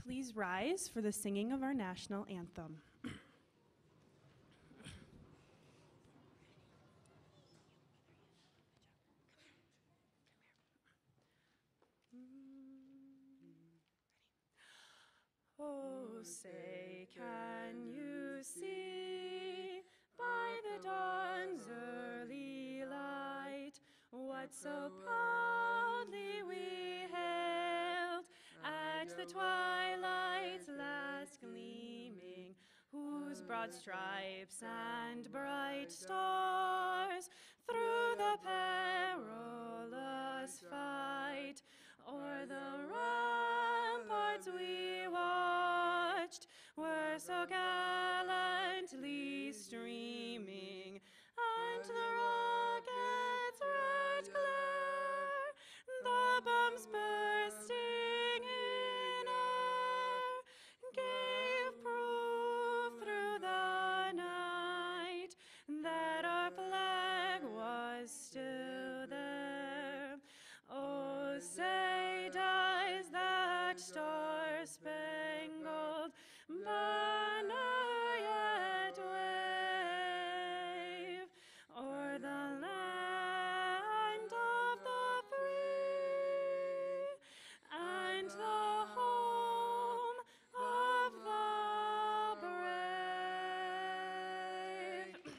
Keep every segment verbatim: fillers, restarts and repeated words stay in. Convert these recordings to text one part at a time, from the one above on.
Please rise for the singing of our national anthem. Oh, say, can you see by the dawn's early light what so proudly we hailed at the twilight's last gleaming, whose broad stripes and bright stars through the perilous fight o'er the ramparts we watched were so gallantly streaming, and the rocket's red glare, the bombs bursting in air, gave proof through the night that our flag was still there. Oh, say does that star-spangled banner yet wave o'er the land of the free and the home of the brave?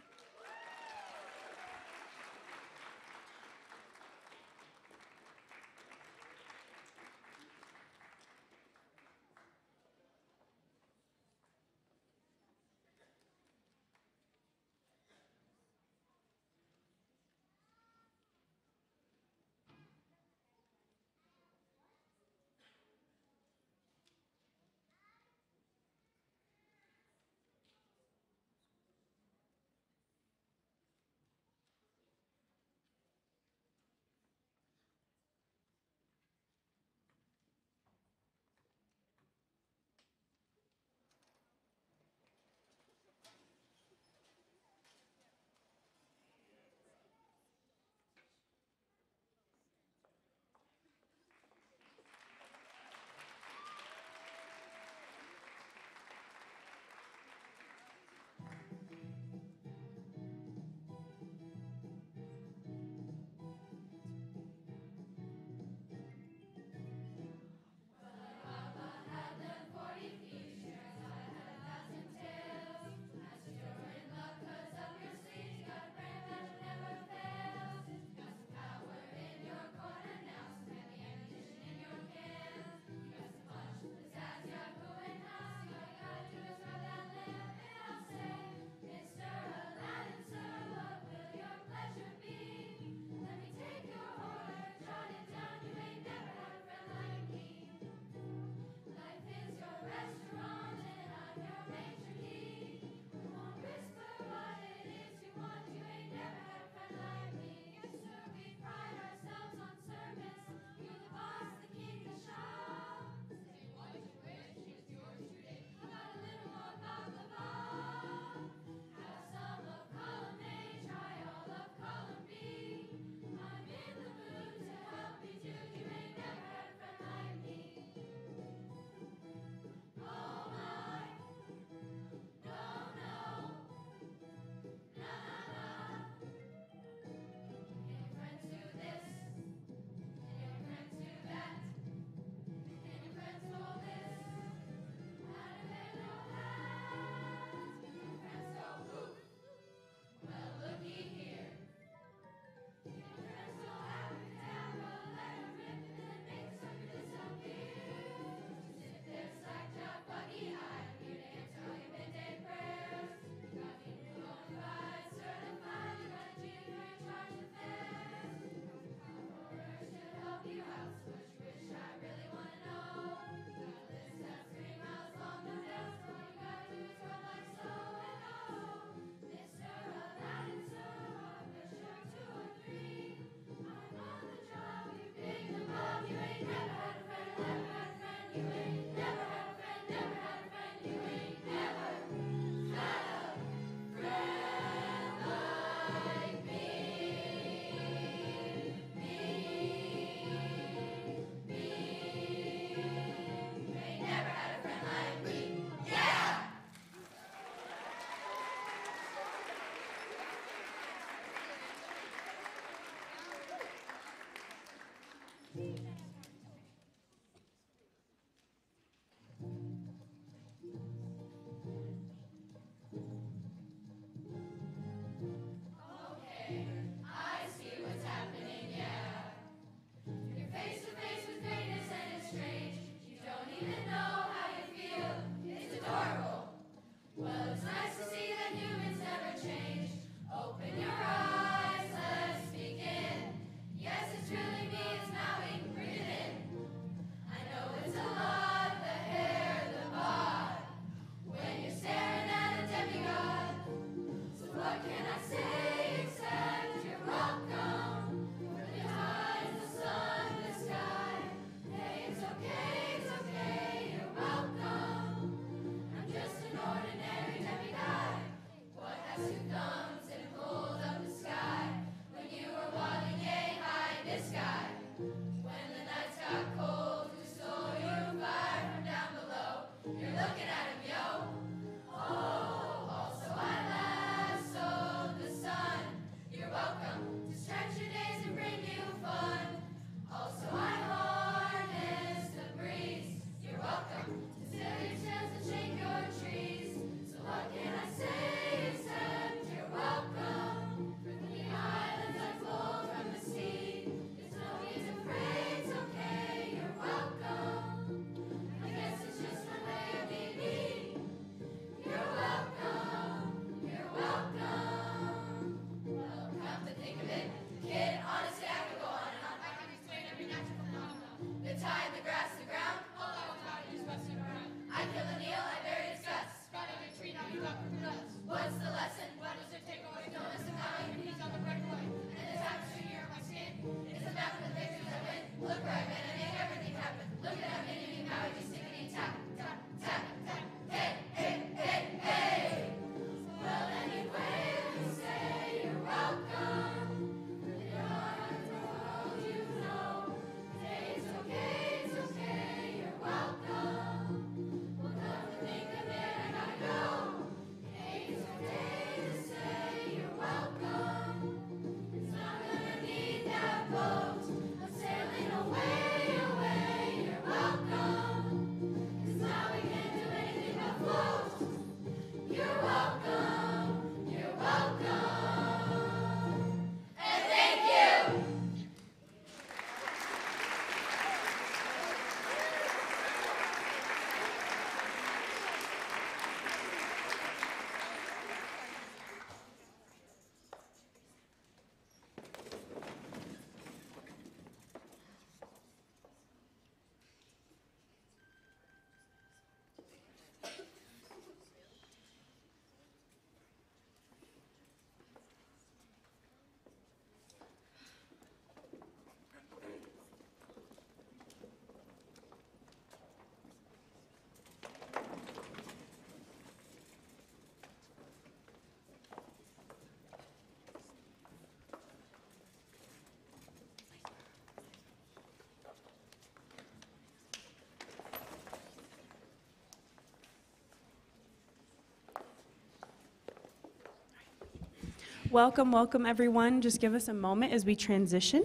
Welcome, welcome everyone. Just give us a moment as we transition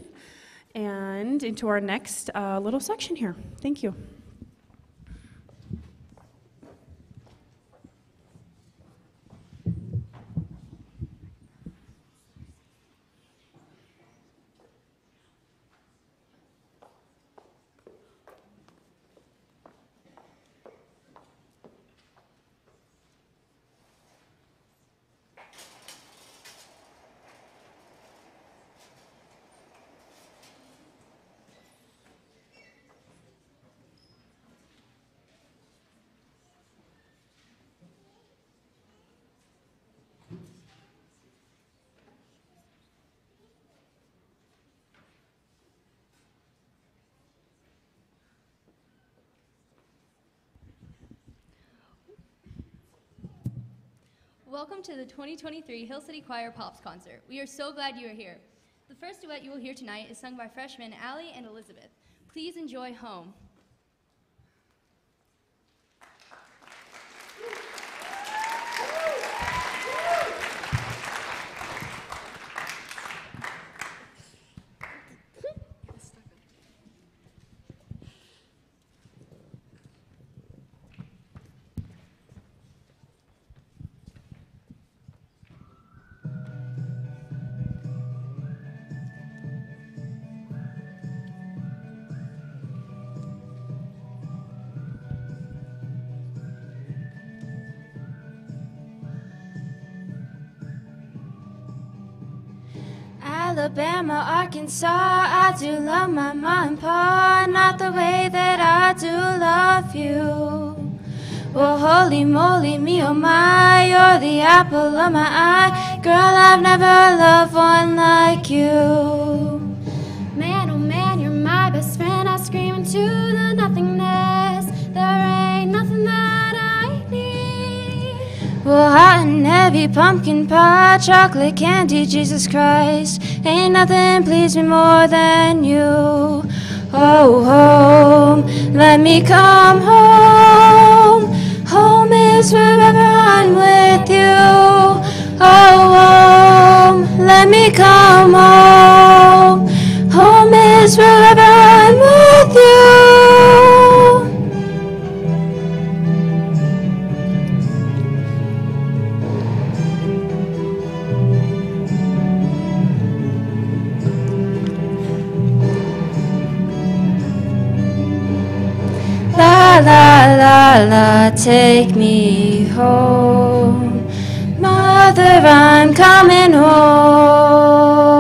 and into our next uh, little section here. Thank you. Welcome to the twenty twenty-three Hill City Choir Pops Concert. We are so glad you are here. The first duet you will hear tonight is sung by freshmen Allie and Elizabeth. Please enjoy Home. Alabama, Arkansas, I do love my mom and pa, not the way that I do love you. Well, holy moly, me oh my, you're the apple of my eye. Girl, I've never loved one like you. Man, oh man, you're my best friend. I scream into the nothingness. There ain't nothing that I need. Well, hot and heavy pumpkin pie, chocolate candy, Jesus Christ. Ain't nothing please me more than you. Oh, home, let me come home. Home is wherever I'm with you. Oh, home, let me come home. Home is wherever I'm with you. La la la la, take me home. Mother, I'm coming home.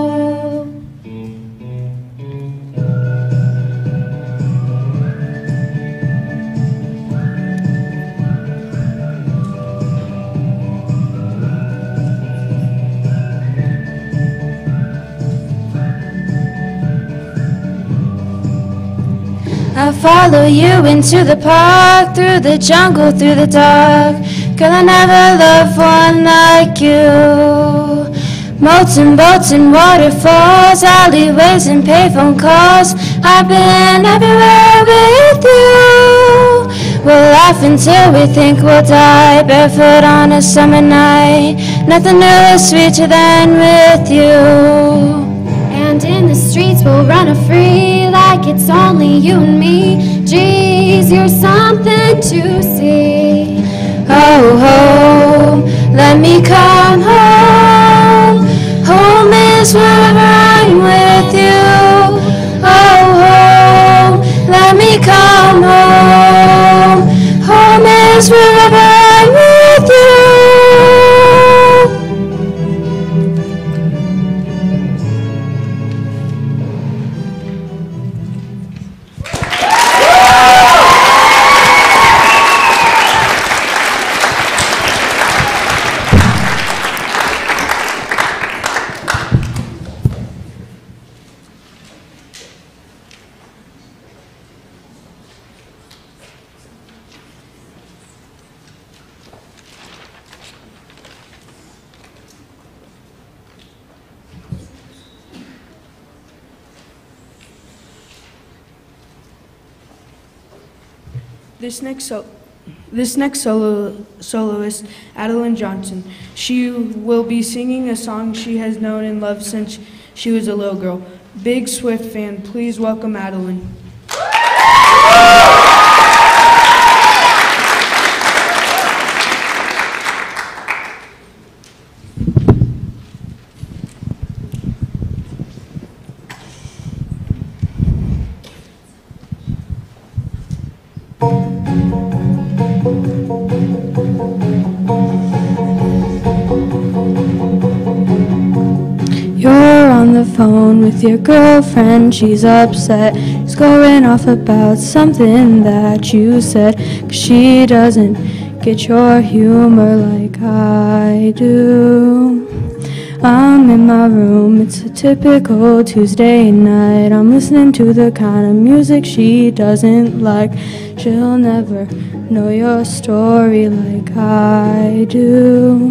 I'll follow you into the park, through the jungle, through the dark. Girl, I never loved one like you. Molten boats and waterfalls, alleyways and payphone calls. I've been everywhere with you. We'll laugh until we think we'll die, barefoot on a summer night. Nothing really sweeter than with you. And in the streets we'll run a free, like it's only you and me. Geez, you're something to see. Oh, home, let me come home. Home is wherever I'm with you. Oh, home, let me come home. Home is wherever I'm with you. This next, so, this next solo, soloist, Adeline Johnson, she will be singing a song she has known and loved since she was a little girl. Big Swift fan, please welcome Adeline. You're on the phone with your girlfriend, she's upset. She's going off about something that you said, 'cause she doesn't get your humor like I do. I'm in my room, it's a typical Tuesday night. I'm listening to the kind of music she doesn't like. She'll never know your story like I do.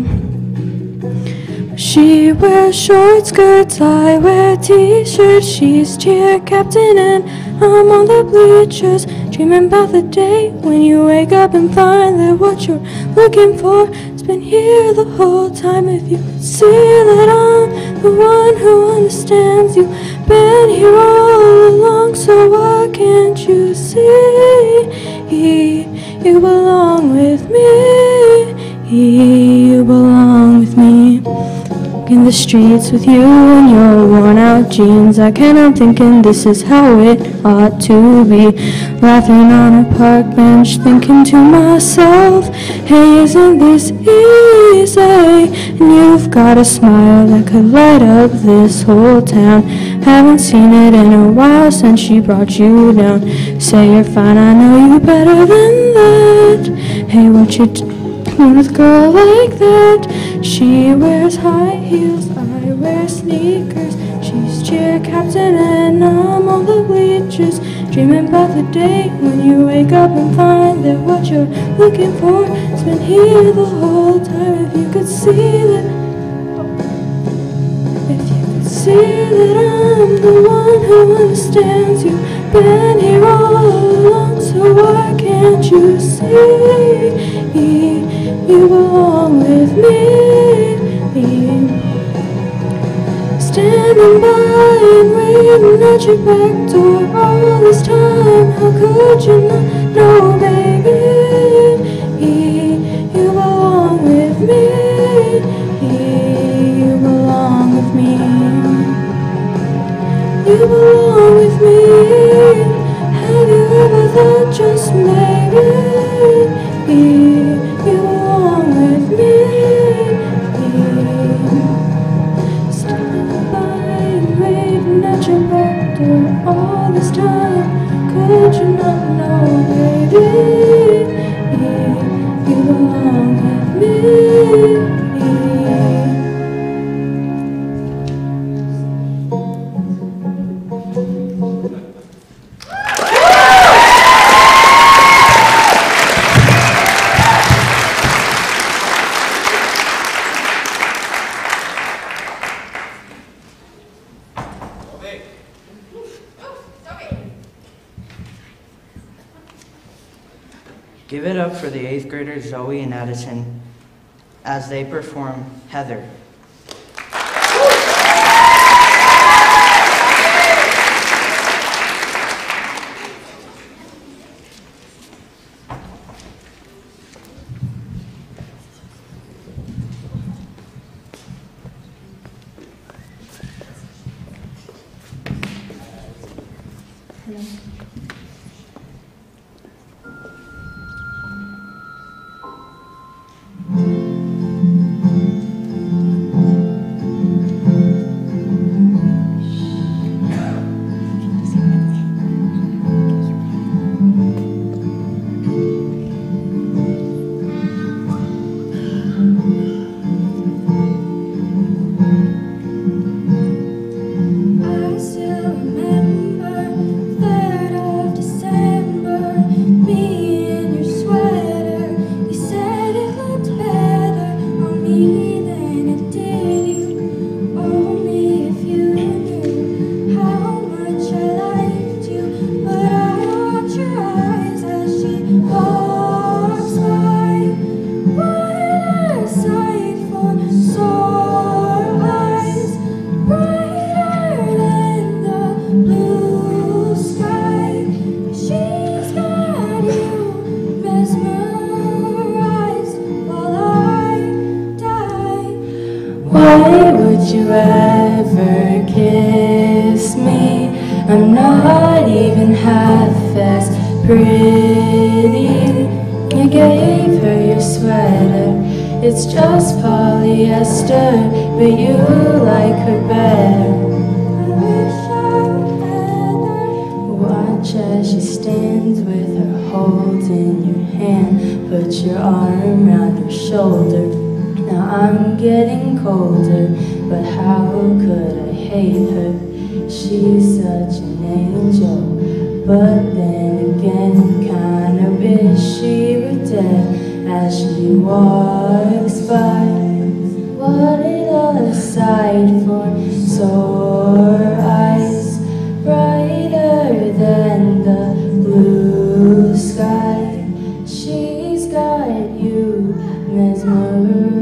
She wears short skirts, I wear t-shirts. She's cheer captain and I'm on the bleachers, dreaming about the day when you wake up and find that what you're looking for has been here the whole time. If you see that I'm the one who understands, you've been here all along, so why can't you see? You belong with me, you belong with me. In the streets with you in your worn out jeans. I can't help thinking this is how it ought to be. Laughing on a park bench, thinking to myself, hey, isn't this easy? And you've got a smile that could light up this whole town. Haven't seen it in a while since she brought you down. Say you're fine, I know you better than that. Hey, what you doing with a girl like that? She wears high heels, I wear sneakers. She's cheer captain and I'm on the bleachers, dreaming about the day when you wake up and find that what you're looking for has been here the whole time. If you could see that, if you could see that I'm the one who understands you, been here all along, so why can't you see? You belong with me. Standing by and waiting at your back door all this time. How could you not know, baby? You belong with me. You belong with me. You belong with me. Have you ever thought just maybe? You belong with me. Standing by and waiting at your back door all this time. Could you not know, baby? You belong with me. Give it up for the eighth graders Zoe and Addison as they perform Heather. Why would you ever kiss me? I'm not even half as pretty. You gave her your sweater, it's just polyester, but you like her better. I wish I had her. Watch as she stands with her holding your hand, put your arm around her shoulder. Now I'm getting colder, but how could I hate her? She's such an angel, but then again, kinda wish she were dead as she walks by. What a sight for sore eyes, brighter than the blue sky. She's got you mesmerized.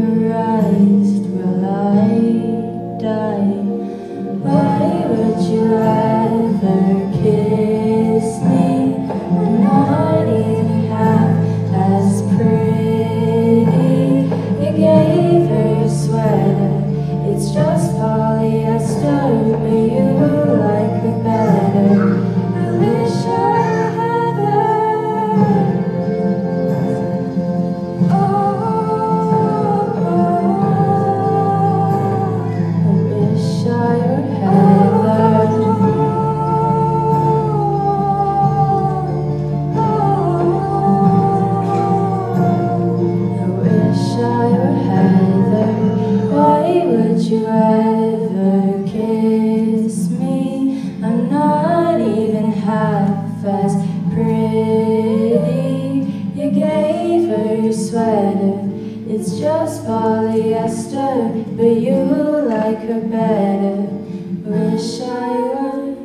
Will I die? Why would you ever kiss me? I'm not even half as pretty. You gave her your sweater, it's just better. Wish I were.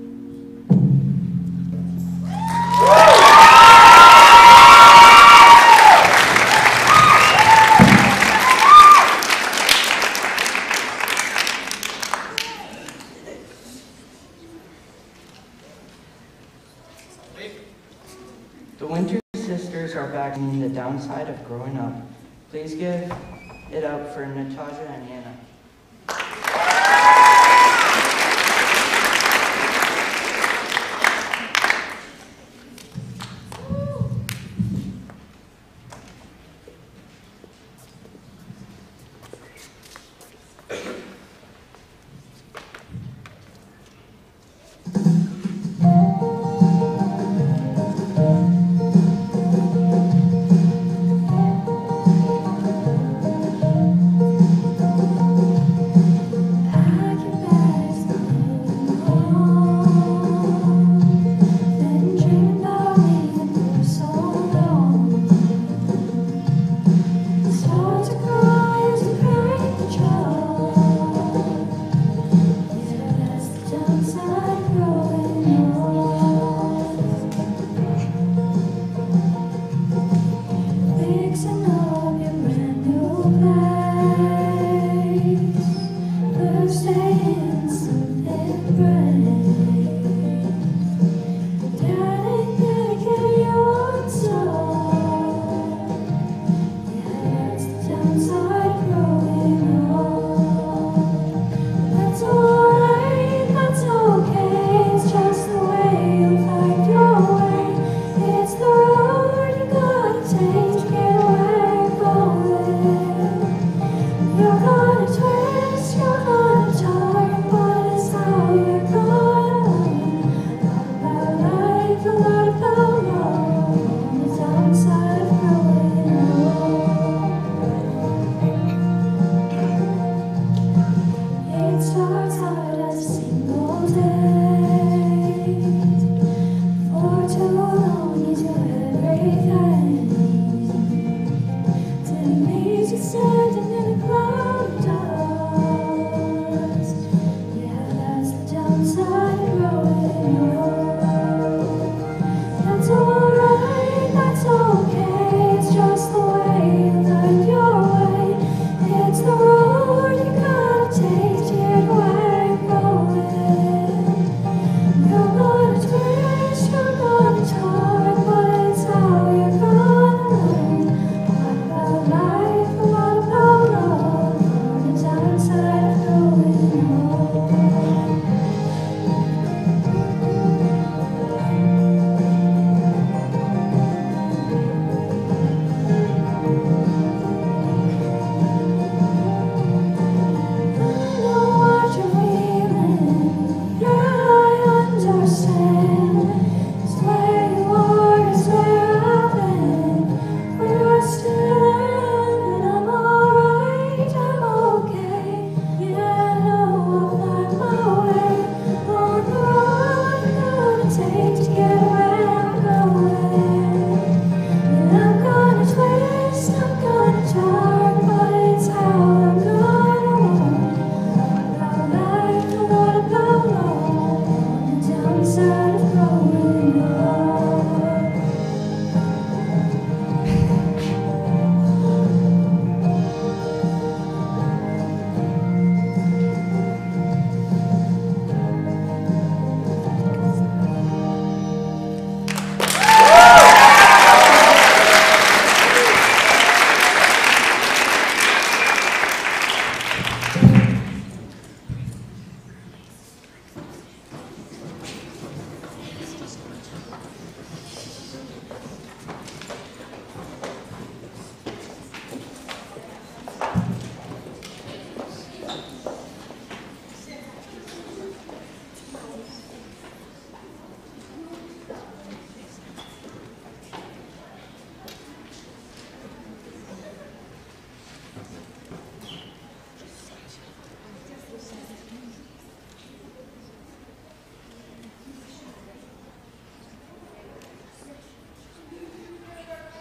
The Winter Sisters are back in the downside of growing up. Please give it up for Natasha and Anna.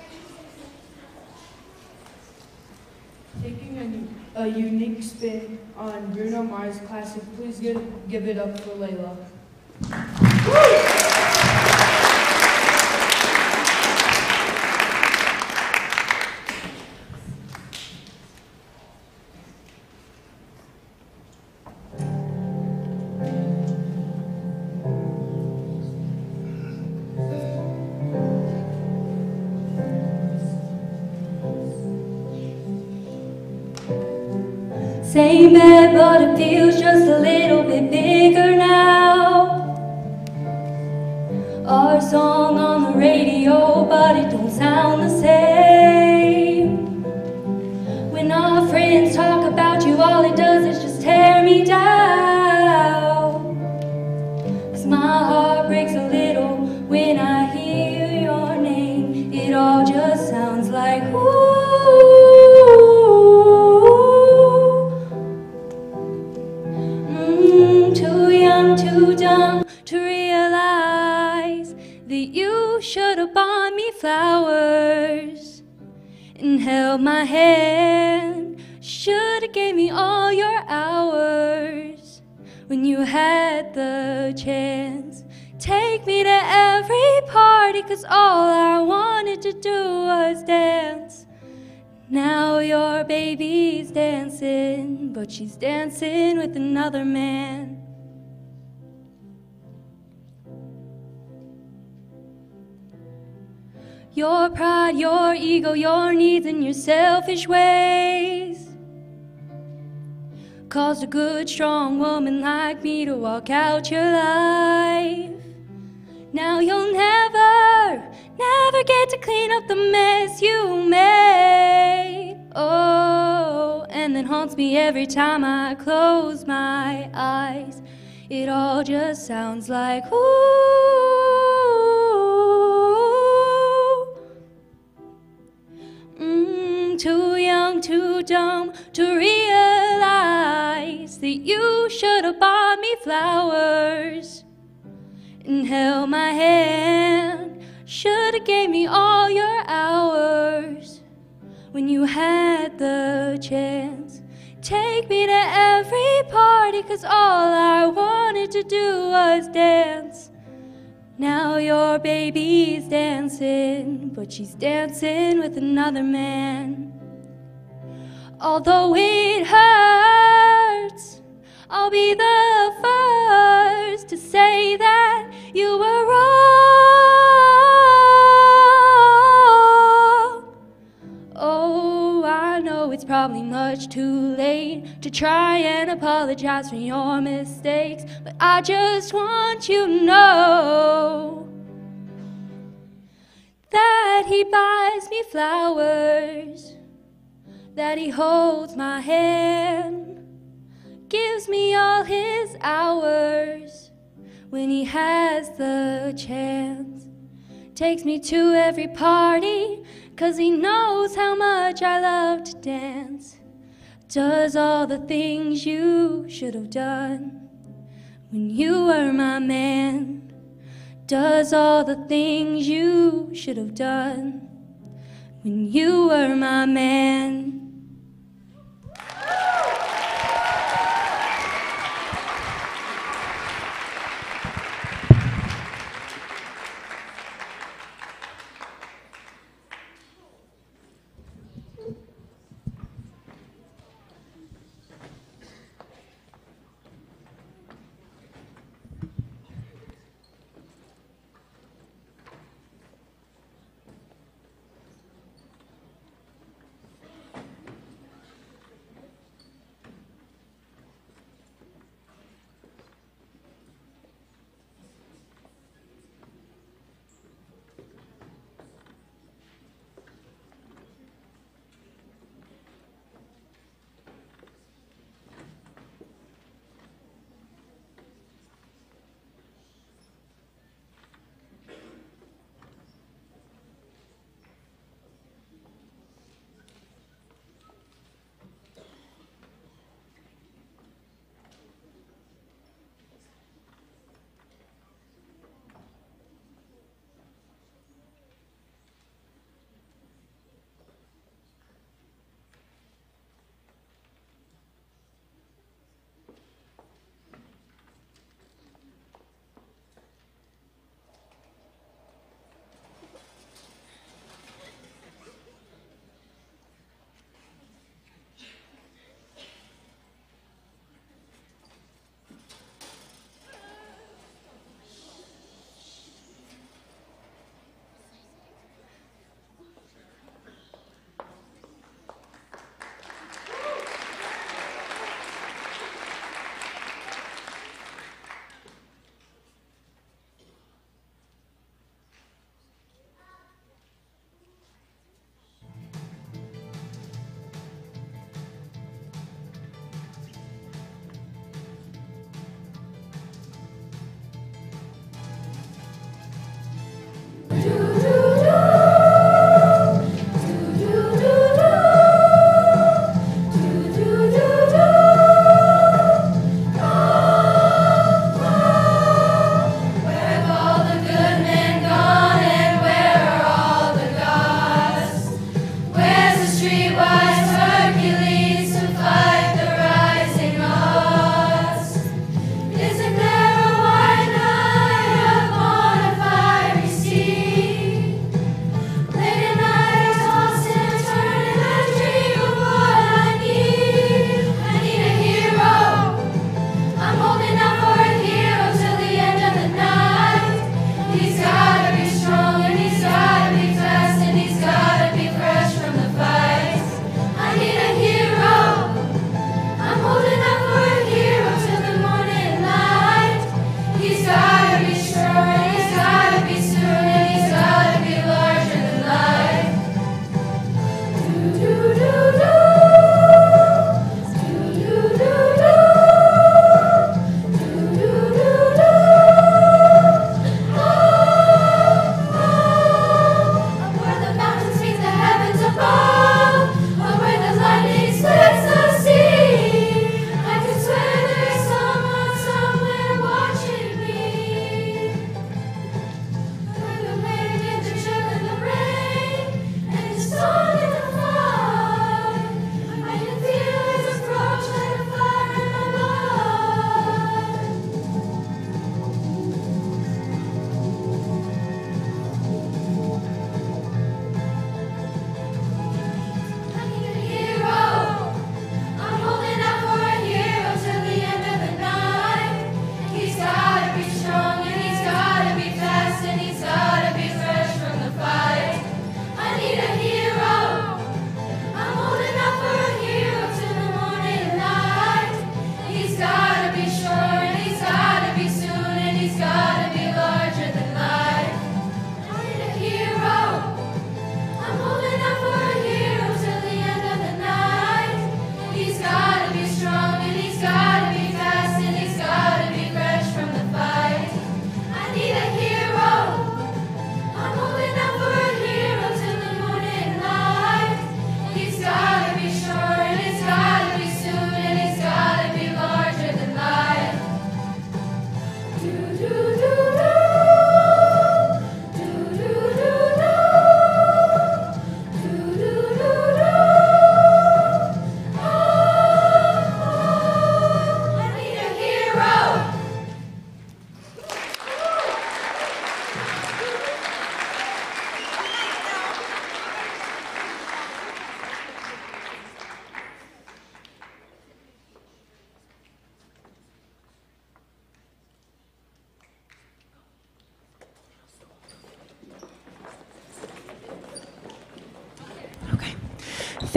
Taking a, a unique spin on Bruno Mars classic. Please give, give it up for Layla. Same bed, but it feels just a little bit bigger now. Our song on the radio, but it don't sound the same. When our friends talk about you, all it does is just tear me down. 'Cause my heart breaks a little when I hear your name. It all just sounds like ooh. Too dumb to realize that you should have bought me flowers and held my hand. Should have gave me all your hours when you had the chance. Take me to every party, 'cause all I wanted to do was dance. Now your baby's dancing, but she's dancing with another man. Your pride, your ego, your needs, and your selfish ways caused a good, strong woman like me to walk out your life. Now you'll never, never get to clean up the mess you made. Oh, and that haunts me every time I close my eyes. It all just sounds like ooh. Mm, too young, too dumb to realize that you should have bought me flowers and held my hand. Should have gave me all your hours when you had the chance. Take me to every party, 'cause all I wanted to do was dance. Now your baby's dancing, but she's dancing with another man. Although it hurts, I'll be the first to say that you were wrong. Oh, I know it's probably much too late to try and apologize for your mistakes, but I just want you to know that he buys me flowers, that he holds my hand, gives me all his hours when he has the chance. Takes me to every party, 'cause he knows how much I love to dance. Does all the things you should have done when you were my man. Does all the things you should have done when you were my man.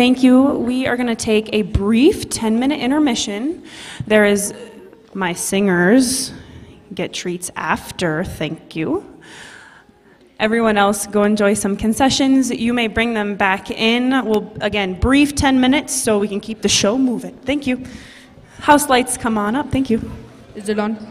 thank you. We are going to take a brief ten-minute intermission. There is my singers get treats after, thank you. Everyone else, go enjoy some concessions. You may bring them back in. We'll, again, brief ten minutes so we can keep the show moving. Thank you. House lights, come on up. Thank you. Is it on?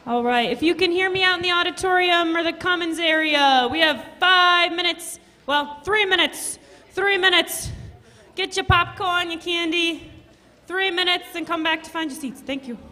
All right, if you can hear me out in the auditorium or the commons area, we have five minutes, well, three minutes, three minutes. Get your popcorn, your candy, three minutes, and come back to find your seats. Thank you.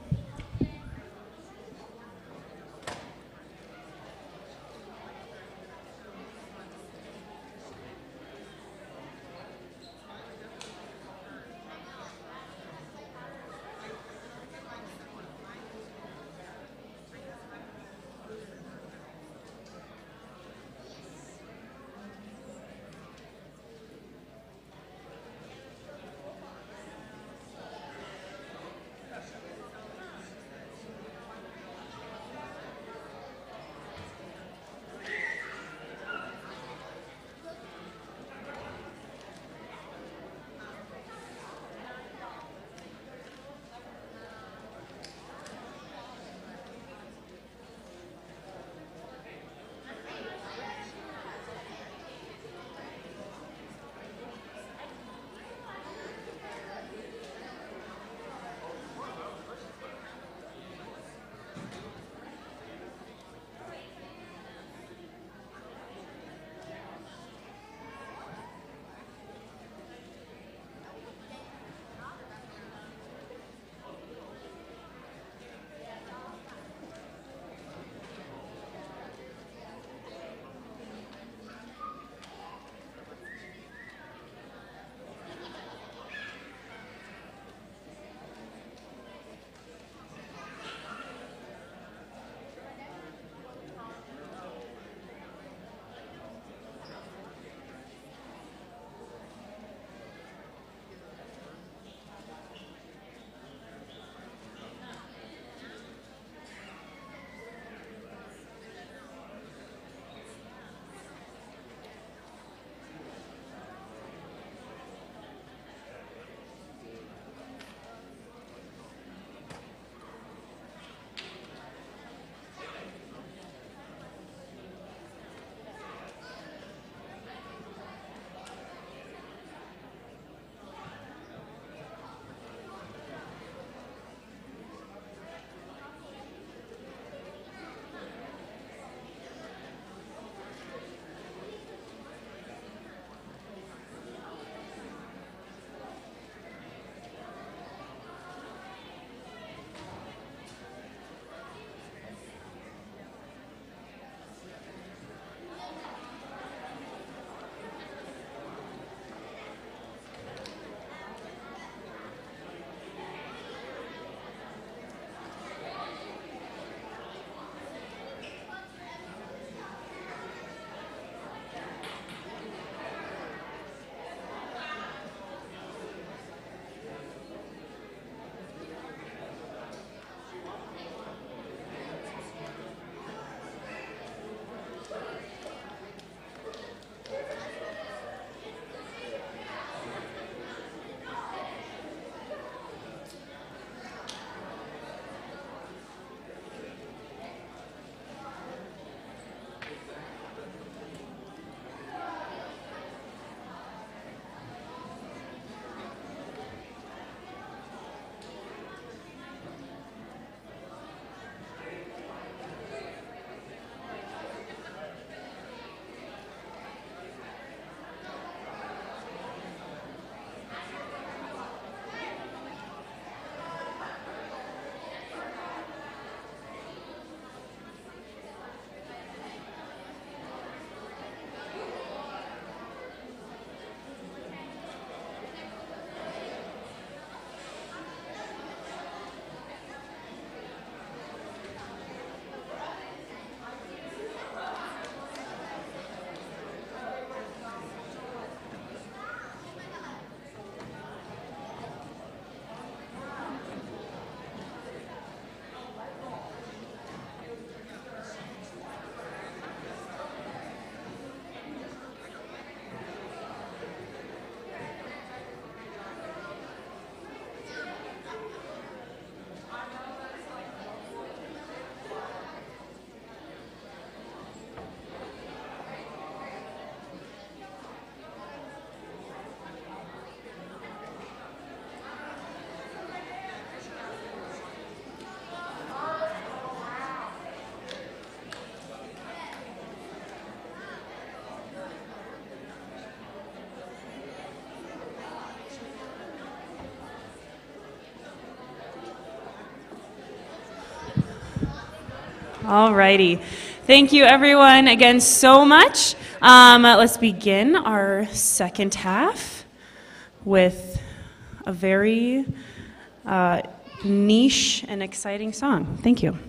All righty. Thank you, everyone, again so much. Um, let's begin our second half with a very uh, niche and exciting song. Thank you.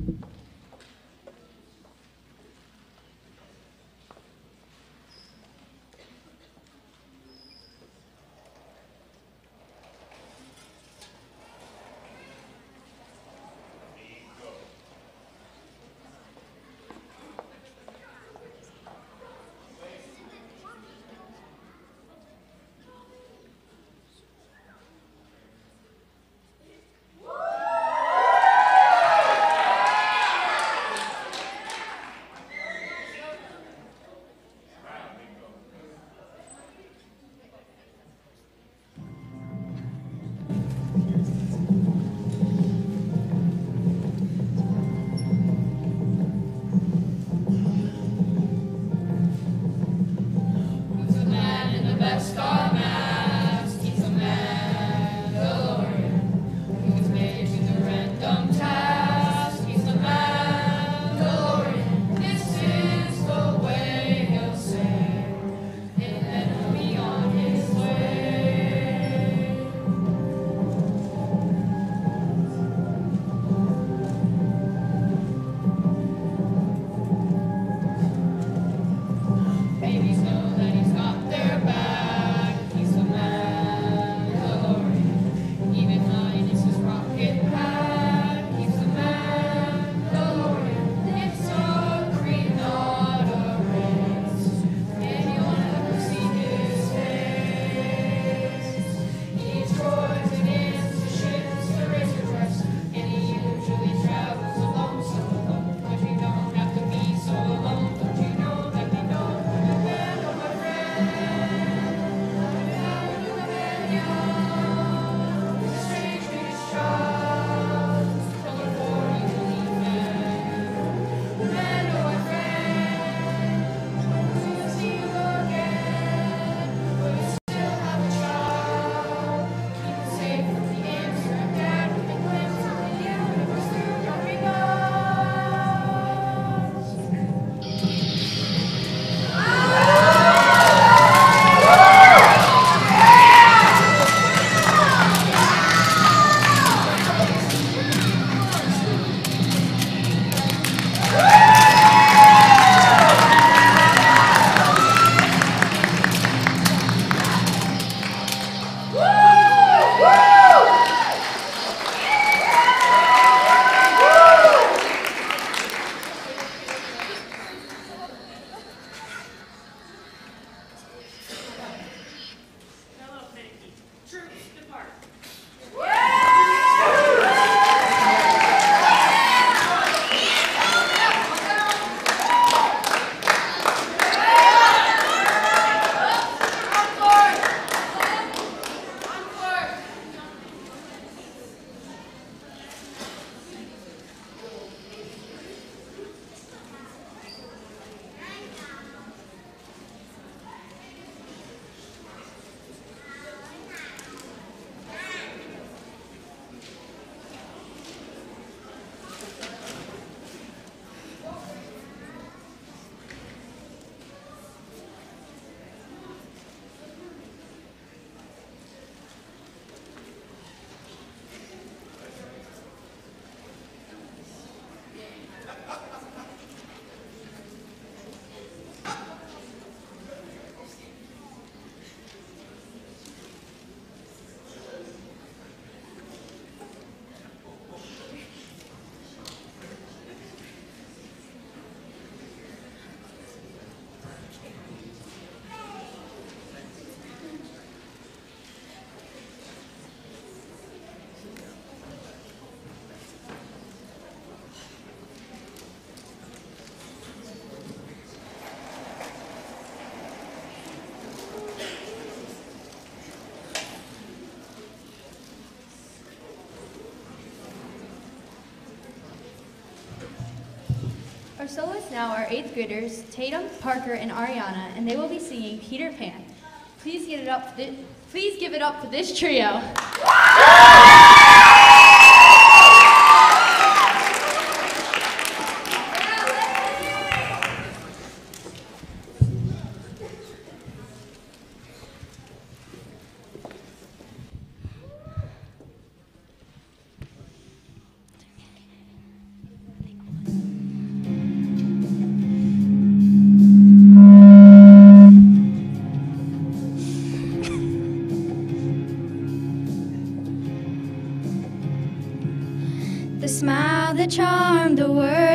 Our soloists now are eighth graders Tatum, Parker, and Ariana, and they will be singing Peter Pan. Please give it up for this, please give it up for this trio.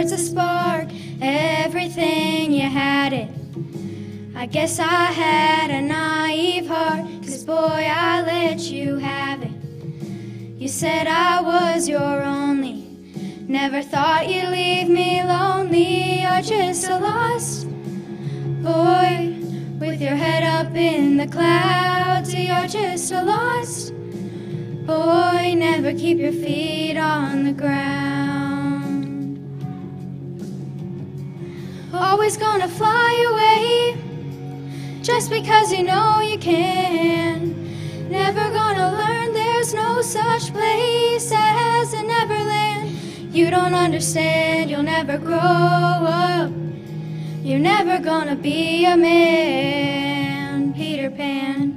words a spark, everything you had it. I guess I had a naive heart, 'cause boy, I let you have it. You said I was your only, never thought you'd leave me lonely. You're just a lost boy with your head up in the clouds. You're just a lost boy, never keep your feet on the ground. Always gonna fly away, just because you know you can. Never gonna learn there's no such place as a Neverland. You don't understand, you'll never grow up. You're never gonna be a man, Peter Pan.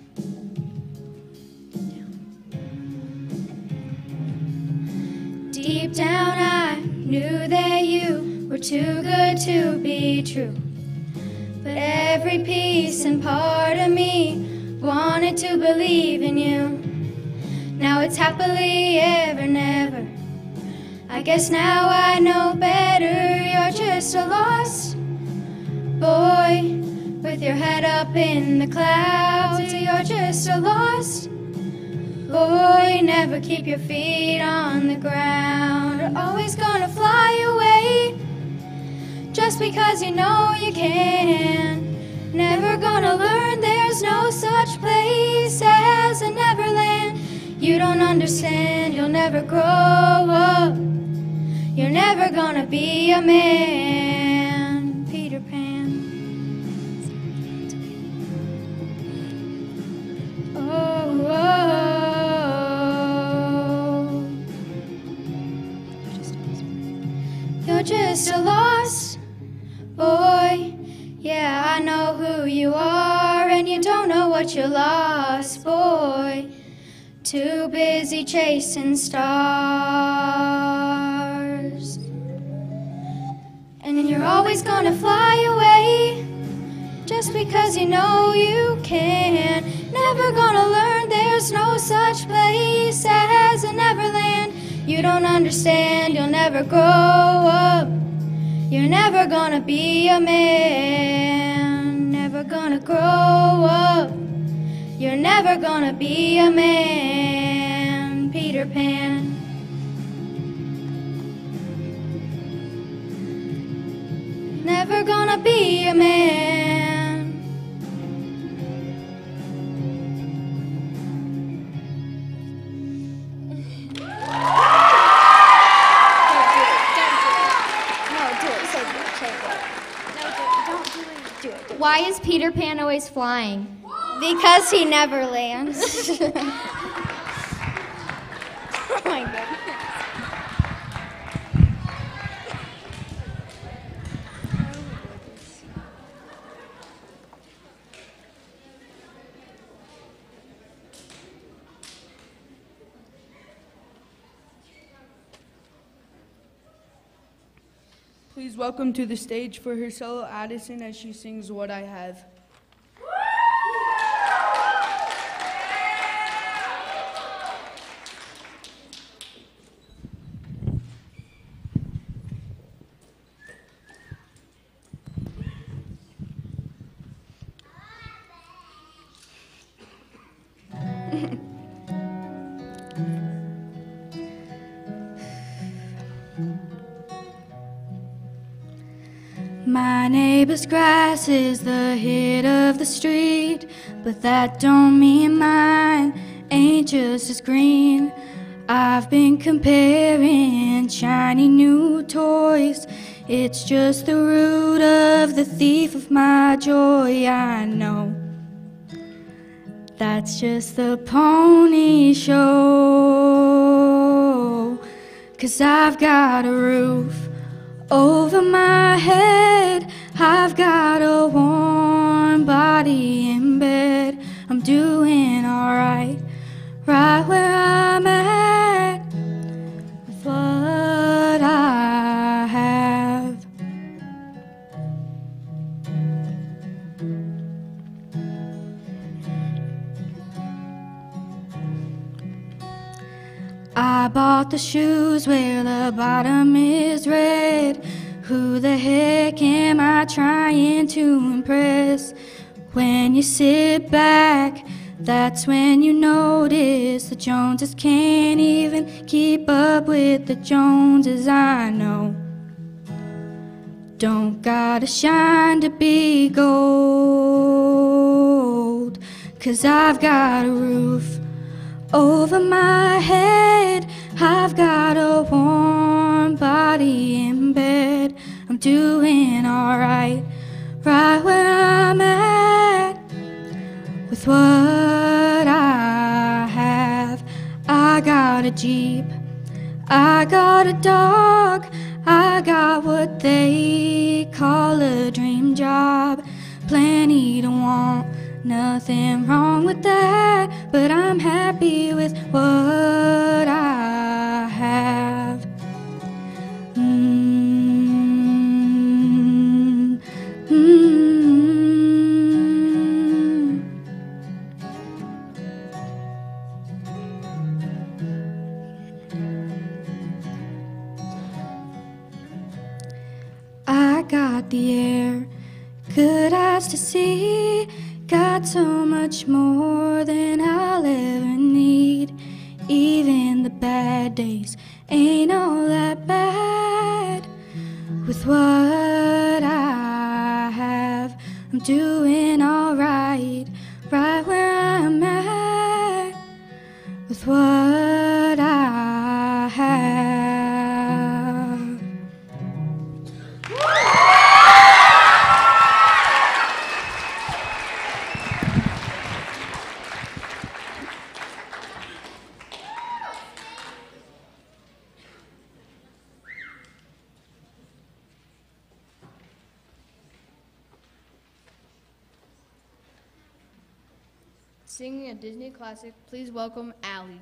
Deep down I knew that you were too good to be true. But every piece and part of me wanted to believe in you. Now it's happily ever, never. I guess now I know better. You're just a lost boy with your head up in the clouds. You're just a lost boy, never keep your feet on the ground. Always gonna fly away, just because you know you can. Never gonna learn there's no such place as a Neverland. You don't understand, you'll never grow up. You're never gonna be a man, Peter Pan. Oh, oh. You're just a lost boy. Yeah, I know who you are, and you don't know what you lost, boy. Too busy chasing stars. And you're always gonna fly away, just because you know you can. Never gonna learn there's no such place as a Neverland. You don't understand, you'll never grow up. You're never gonna be a man, never gonna grow up. You're never gonna be a man, Peter Pan. Never gonna be a man. Why is Peter Pan always flying? Because he never lands. Oh my goodness. Please welcome to the stage for her solo Addison as she sings What I Have. My neighbor's grass is the hit of the street, but that don't mean mine ain't just as green. I've been comparing shiny new toys. It's just the root of the thief of my joy. I know that's just the pony show. 'Cause I've got a roof over my head, I've got a warm body in bed. I'm doing alright, right where I'm at, with what I have. I bought bought the shoes where the bottom is red. Who the heck am I trying to impress? When you sit back, that's when you notice the Joneses can't even keep up with the Joneses. I know. Don't gotta shine to be gold, 'cause I've got a roof over my head, I've got a warm body in bed. I'm doing alright, right where I'm at, with what I have. I got a Jeep, I got a dog, I got what they call a dream job. Plenty to want, nothing wrong with that, but I'm happy with what I have. Mm, mm. I got the air, good eyes to see, got so much more than I'll ever need. Even the bad days ain't all that bad. With what I have, I'm doing alright, right where I'm at. With what I have. Singing a Disney classic, please welcome Allie.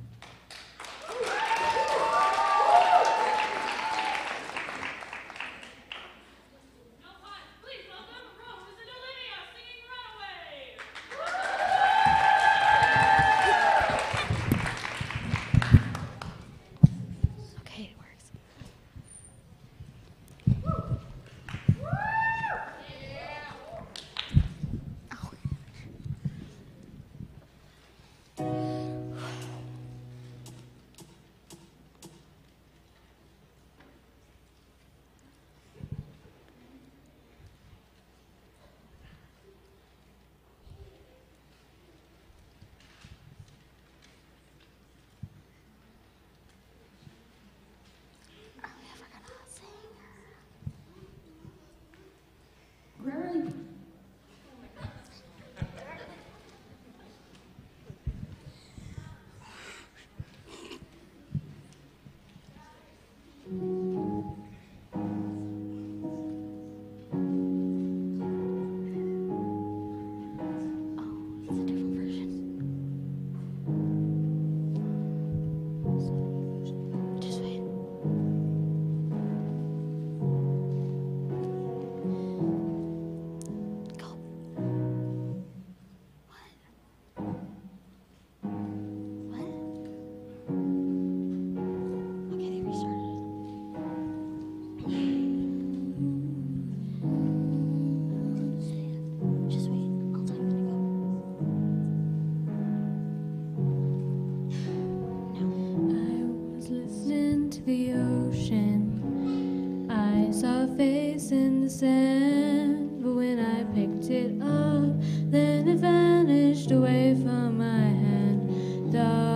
sand, but when I picked it up, then it vanished away from my hand.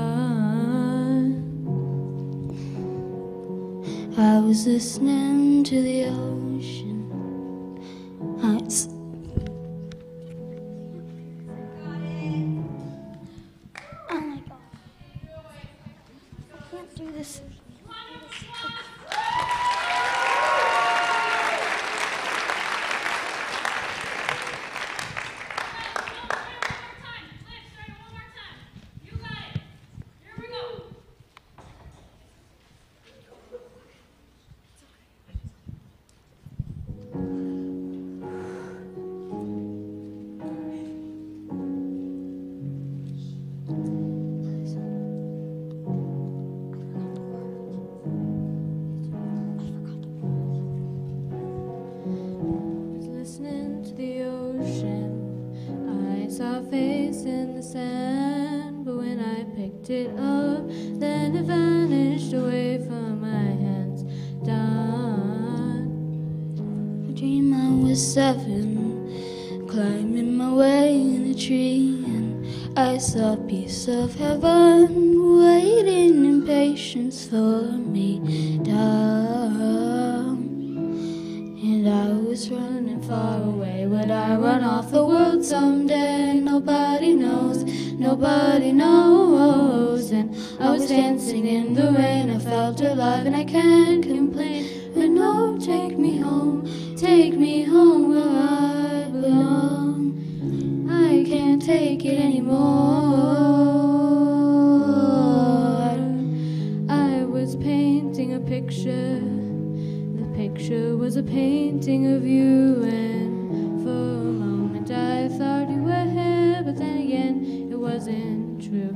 Done. I was listening to the ocean. I was Oh my god. I can't do this. saw a face in the sand, but when I picked it up, then it vanished away from my hands. Done. I dreamed I was seven, climbing my way in a tree, and I saw a piece of heaven waiting in patience for me down. And I was running far away. Would I run off the world someday? Nobody knows, nobody knows. And I was dancing in the rain. I felt alive and I can't complain. But no, take me home, take me home where I belong. I can't take it anymore. I was painting a picture. The picture was a painting of you, and for a moment I thought you were here, but then again it wasn't true.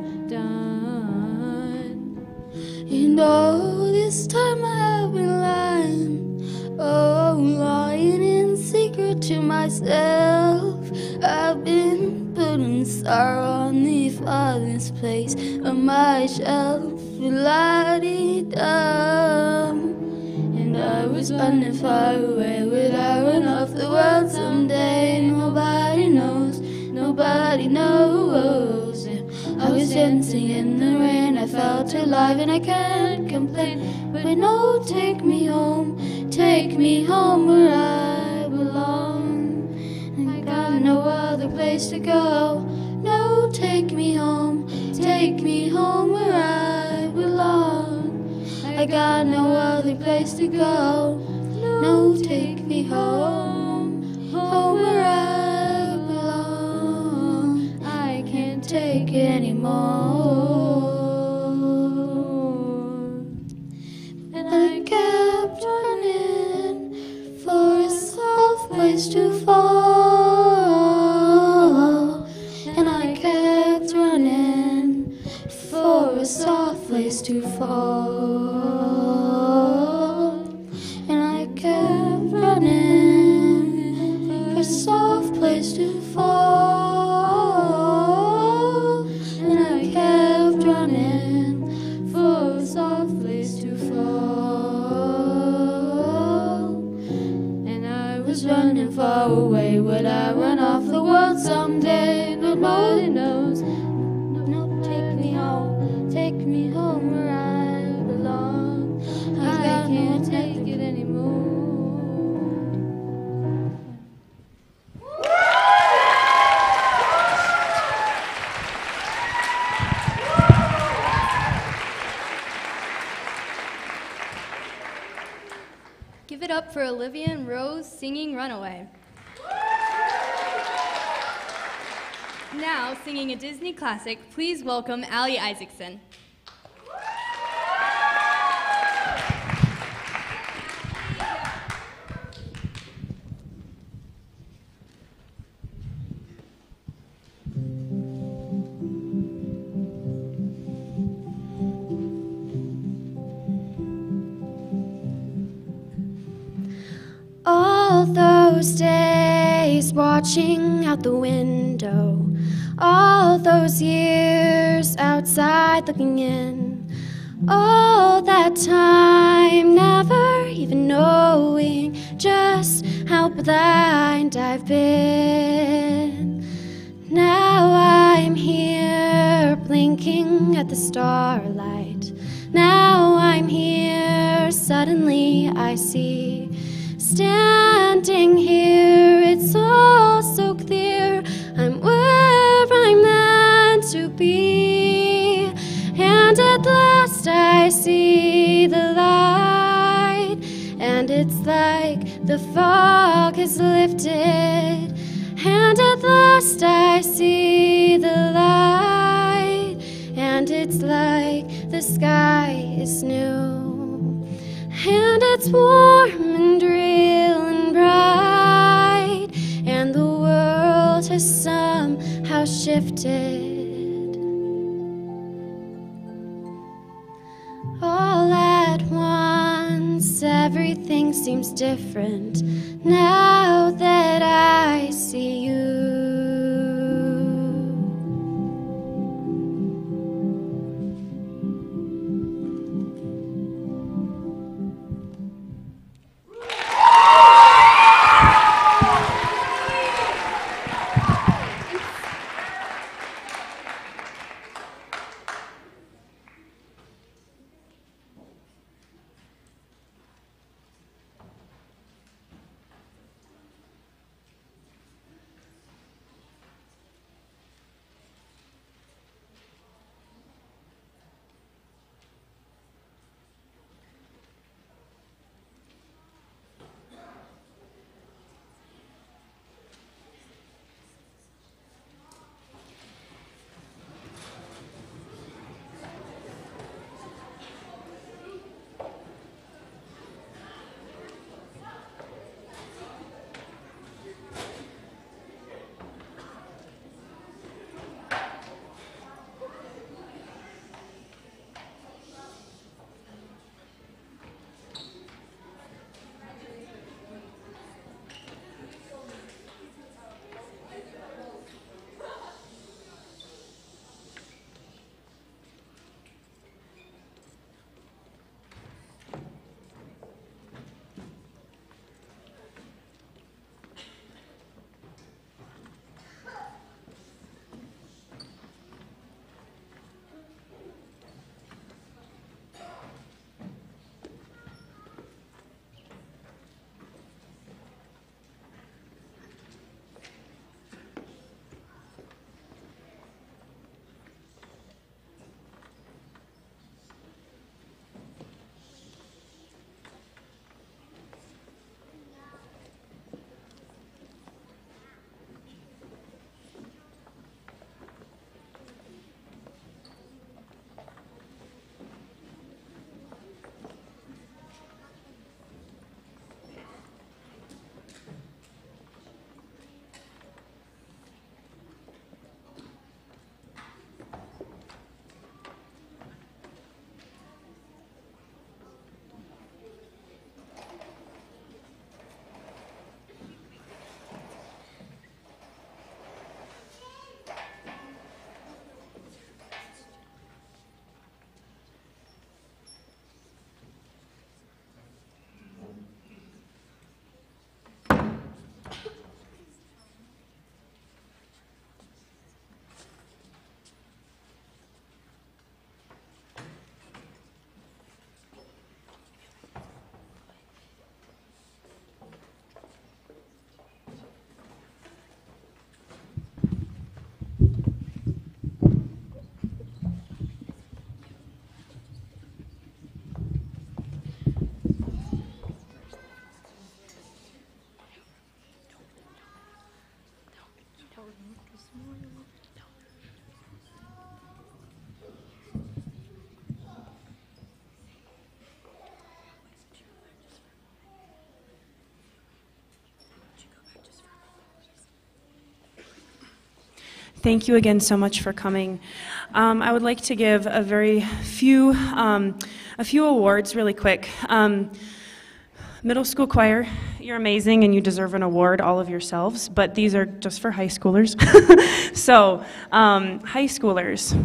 Done. And all this time I have been lying, oh, lying in secret to myself. I've been putting sorrow on the farthest place on my shelf. La-dee-dum. And I was running far away. Would I run off the world someday? Nobody knows, nobody knows. And I was dancing in the rain. I felt alive and I can't complain. But no, take me home, take me home where I belong. I got no other place to go. No, take me home, take me home where I belong. I got no other place to go. No, take me home, home where I belong. I can't take it anymore. And I kept running for a soft place to fall. And I kept running for a soft place to fall. And I kept running for a soft place to fall. And I kept running for a soft place to fall. And I was running far away. Would I run off the world someday? Nobody knows. No, take me home, take me home where I belong. I can't take it anymore. Give it up for Olivia and Rose singing Runaway. Now, singing a Disney classic, please welcome Allie Isaacson. All those days watching out the window, all those years outside looking in, all that time never even knowing just how blind I've been. Now I'm here blinking at the starlight. Now I'm here, suddenly I see. Standing here, it's all so clear. I'm where I'm meant to be. And at last I see the light. And it's like the fog has lifted. And at last I see the light. And it's like the sky is new. And it's warm and real and bright, and the world has somehow shifted. All at once, everything seems different now that I see you. Thank you again so much for coming. Um, I would like to give a very few, um, a few awards really quick. Um, middle school choir, you're amazing and you deserve an award all of yourselves, but these are just for high schoolers. So, um, high schoolers.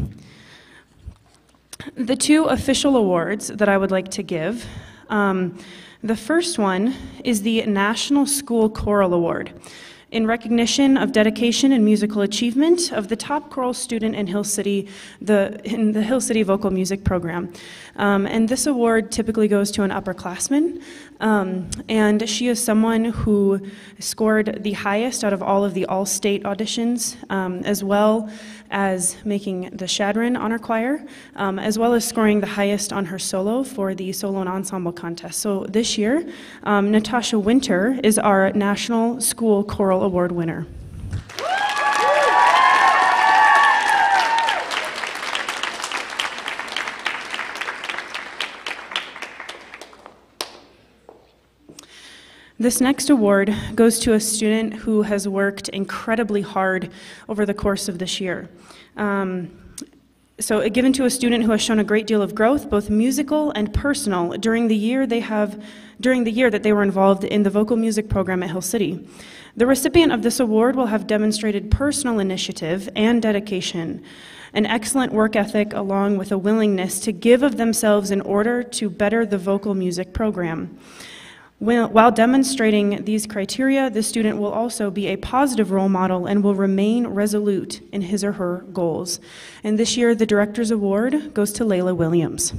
The two official awards that I would like to give, um, the first one is the National School Choral Award, in recognition of dedication and musical achievement of the top choral student in Hill City, the, in the Hill City Vocal Music Program. Um, and this award typically goes to an upperclassman, um, and she is someone who scored the highest out of all of the all-state auditions, um, as well as making the Shadron Honor Choir, um, as well as scoring the highest on her solo for the Solo and Ensemble Contest. So this year, um, Natasha Winter is our National School Choral Award winner. This next award goes to a student who has worked incredibly hard over the course of this year. Um, so it given to a student who has shown a great deal of growth, both musical and personal, during the year they have, during the year that they were involved in the vocal music program at Hill City. The recipient of this award will have demonstrated personal initiative and dedication, an excellent work ethic along with a willingness to give of themselves in order to better the vocal music program. While demonstrating these criteria, the student will also be a positive role model and will remain resolute in his or her goals. And this year, the Director's Award goes to Layla Williams.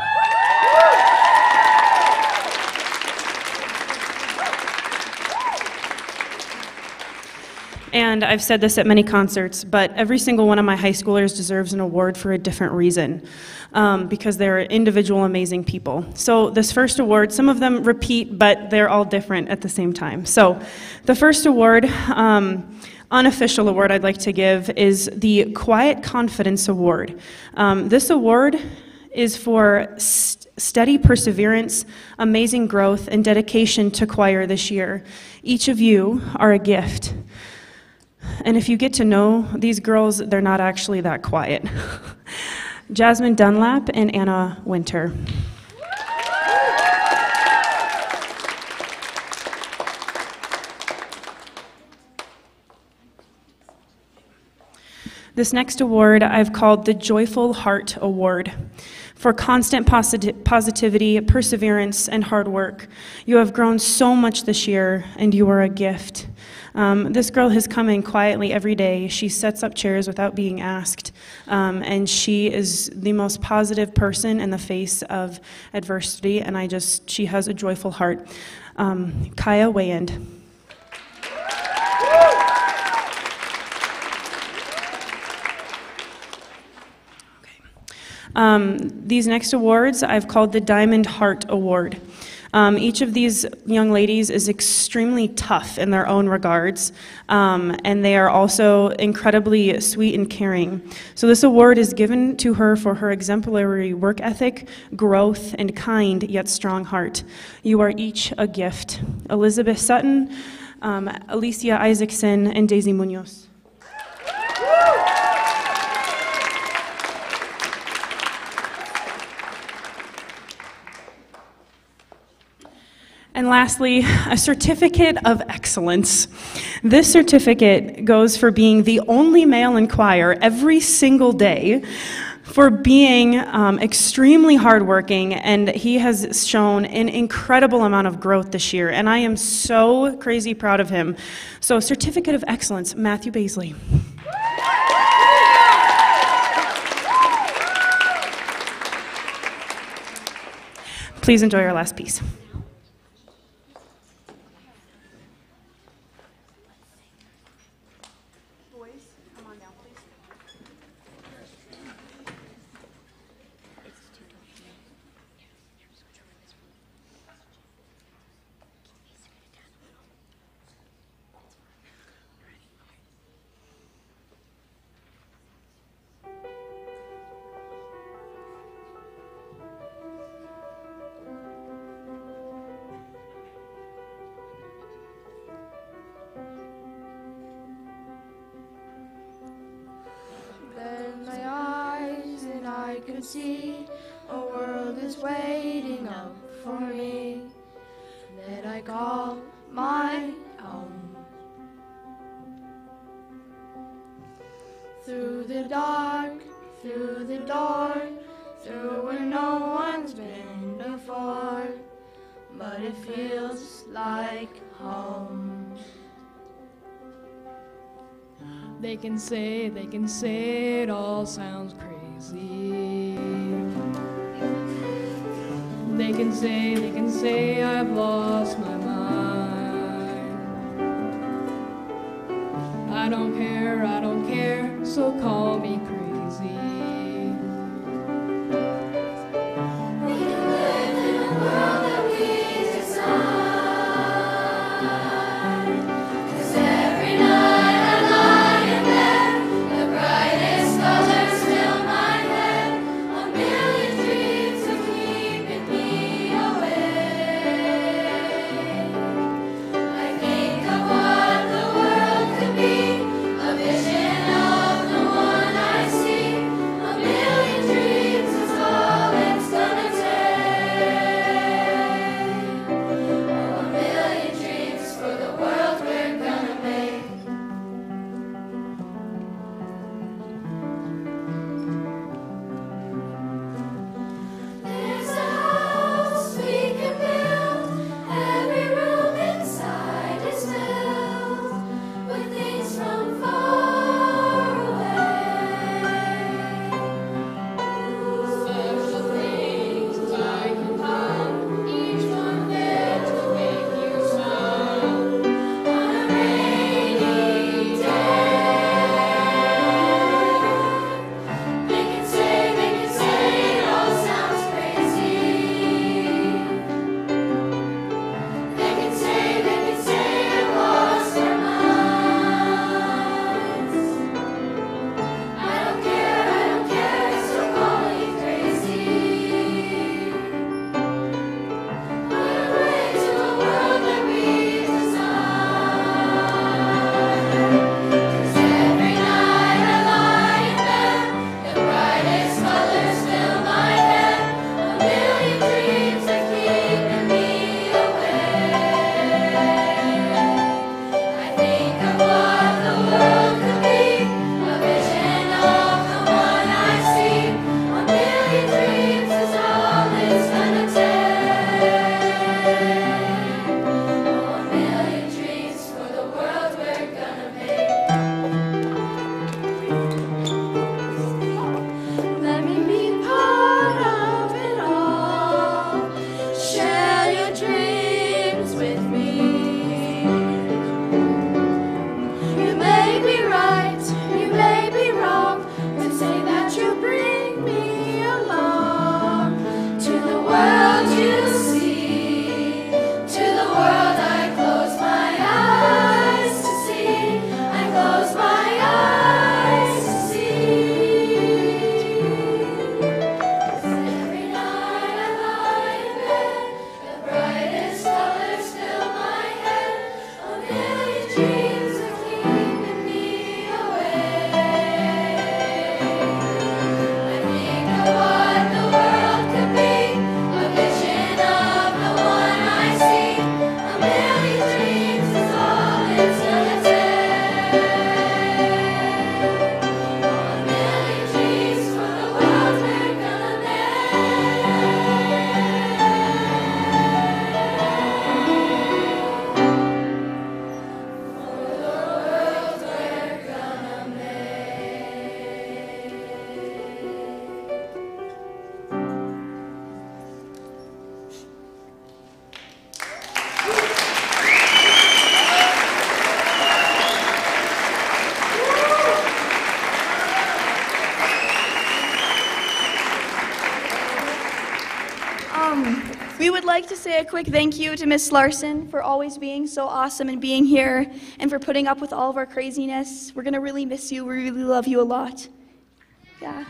And I've said this at many concerts, but every single one of my high schoolers deserves an award for a different reason, um, because they're individual amazing people. So this first award, some of them repeat, but they're all different at the same time. So the first award, um, unofficial award I'd like to give is the Quiet Confidence Award. Um, this award is for st- steady perseverance, amazing growth, and dedication to choir this year. Each of you are a gift. And if you get to know these girls, they're not actually that quiet. Jasmine Dunlap and Anna Winter. This next award I've called the Joyful Heart Award. For constant posit- positivity, perseverance, and hard work. You have grown so much this year, and you are a gift. Um, this girl has come in quietly every day. She sets up chairs without being asked, um, and she is the most positive person in the face of adversity, and I just, she has a joyful heart. Um, Kaya Wayand. Um, these next awards I've called the Diamond Heart Award. Um, each of these young ladies is extremely tough in their own regards, um, and they are also incredibly sweet and caring. So this award is given to her for her exemplary work ethic, growth, and kind yet strong heart. You are each a gift. Elizabeth Sutton, um, Alicia Isaacson, and Daisy Munoz. And lastly, a certificate of excellence. This certificate goes for being the only male in choir every single day, for being um, extremely hardworking, and he has shown an incredible amount of growth this year, and I am so crazy proud of him. So, certificate of excellence, Matthew Baisley. Please enjoy our last piece. see a world is waiting up for me that I call my own. Through the dark, through the door, through where no one's been before, but it feels like home. They can say, they can say it all sounds crazy. They can say, they can say I've lost my mind. I don't care, I don't care, so call me crazy. We can live in a world that we design, 'cause every night I lie in bed, the brightest colors fill my head, a million dreams of keeping me awake. I think of what the world could be, a vision of the one I see, a million dreams is all it's gonna take. Oh, a million dreams for the world we're gonna make. There's a house we can build, every room inside is filled with things from far away. Special things like a pump, each one there to make you smile on a rainy day. They can say, they can say it all sounds crazy. They can say, they can say I've lost our minds. I don't care, I don't care, so call me crazy. On our way to a world that we design. 'Cause every night I lie in bed, the brightest colors fill my head, a million dreams are keeping me awake. I think of what the world could be, a vision of the one I see, a million dreams is all it's gonna take. Oh, a million dreams for the world we're gonna make. Let me be part of it all. Share your dreams with me. You may be right, you may be wrong, but say that you bring me along to the world you see, to the world I close my eyes to see. I close my eyes to see. Every night I lie in bed, the brightest colors fill my head, a million dreams are keeping me awake. I think of what the world could be, a vision of the one I see, a million dreams is all it's gonna take. Oh, a million dreams for the world we're gonna Um, we would like to say a quick thank you to Miss Larson for always being so awesome and being here and for putting up with all of our craziness. We're going to really miss you. We really love you a lot. Yeah.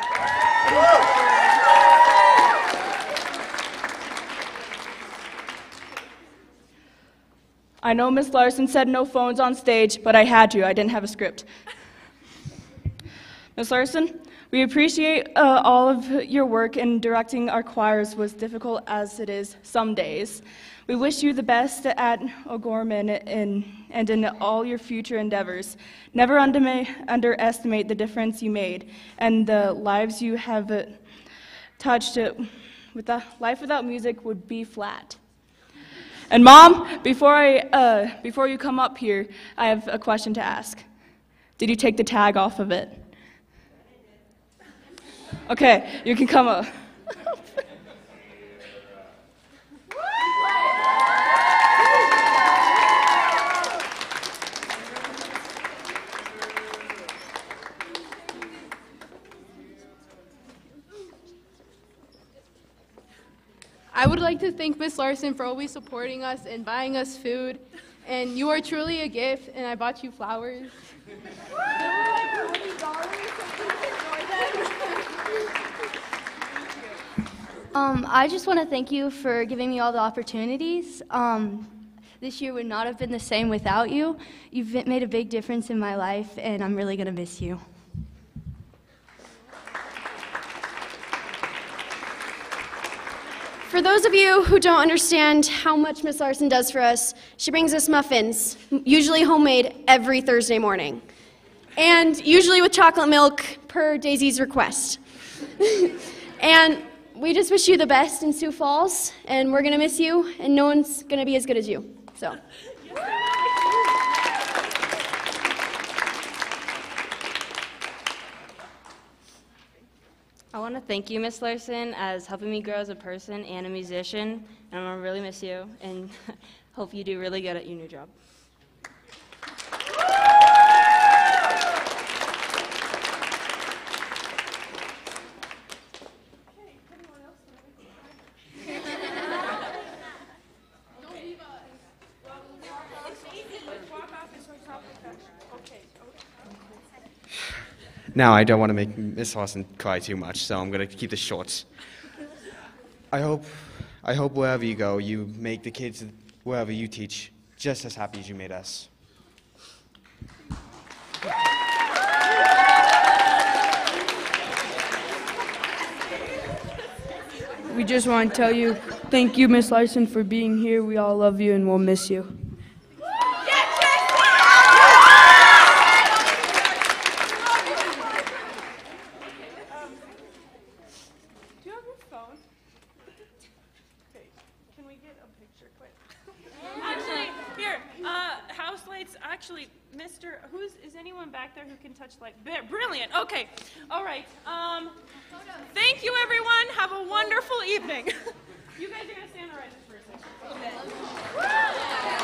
I know Miss Larson said no phones on stage, but I had to. I didn't have a script. Miss Larson, We appreciate uh, all of your work in directing our choirs, was difficult as it is some days. We wish you the best at O'Gorman and, and in all your future endeavors. Never under, underestimate the difference you made and the lives you have uh, touched. Uh, with the, life without music would be flat. And Mom, before, I, uh, before you come up here, I have a question to ask. Did you take the tag off of it? Okay, you can come up. I would like to thank Miss Larson for always supporting us and buying us food. And you are truly a gift, and I bought you flowers. Um, I just want to thank you for giving me all the opportunities. Um, this year would not have been the same without you. You've made a big difference in my life, and I'm really going to miss you. For those of you who don't understand how much Miss Larson does for us, she brings us muffins, usually homemade, every Thursday morning. And usually with chocolate milk, per Daisy's request. And we just wish you the best in Sioux Falls, and we're going to miss you, and no one's going to be as good as you. So. I want to thank you, Miss Larson, as helping me grow as a person and a musician, and I'm going to really miss you, and hope you do really good at your new job. Now, I don't want to make Miss Larson cry too much, so I'm going to keep this short. I hope, I hope wherever you go, you make the kids, wherever you teach, just as happy as you made us. We just want to tell you, thank you, Miss Larson, for being here. We all love you, and we'll miss you. Actually, Mister Who's is anyone back there who can touch light? Brilliant. Okay. All right. Um, thank you, everyone. Have a wonderful evening. You guys are gonna stand right just for a second. Okay.